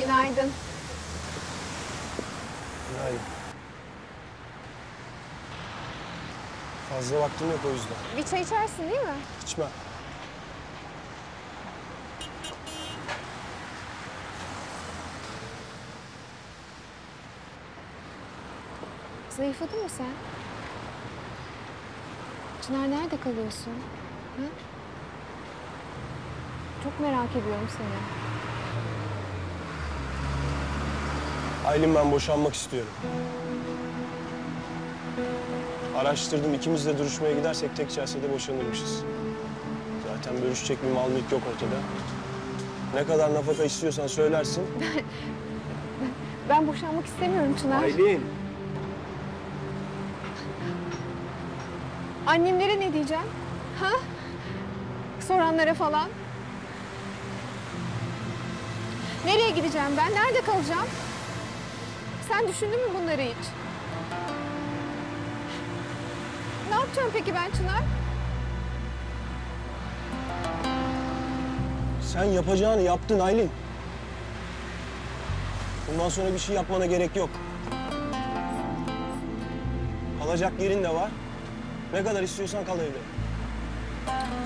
Günaydın. Günaydın. Fazla vaktim yok o yüzden. Bir çay içersin değil mi? İçmem. Zayıfladın mı sen? Çınar nerede kalıyorsun? Ha? Çok merak ediyorum seni. Aylin, ben boşanmak istiyorum. Araştırdım, ikimiz de duruşmaya gidersek tek celsede boşanırmışız. Zaten bölüşecek bir mal mülk yok ortada. Ne kadar nafaka istiyorsan söylersin. Ben boşanmak istemiyorum Çınar. Aylin! Annemlere ne diyeceğim? Ha? Soranlara falan. Nereye gideceğim ben? Nerede kalacağım? Sen düşündün mü bunları hiç? Ne yapacağım peki ben Çınar? Sen yapacağını yaptın Aylin. Bundan sonra bir şey yapmana gerek yok. Kalacak yerin de var. Ne kadar istiyorsan kal evde.